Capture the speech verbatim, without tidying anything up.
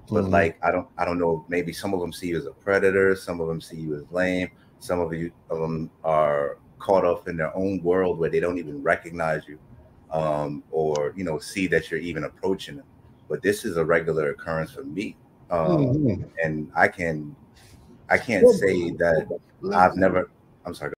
But Mm-hmm. like, I don't, I don't know. Maybe some of them see you as a predator. Some of them see you as lame. Some of you of them are caught up in their own world where they don't even recognize you, um, or you know, see that you're even approaching them. But this is a regular occurrence for me, um, Mm-hmm. and I can, I can't Well, say that let, I've never. I'm sorry.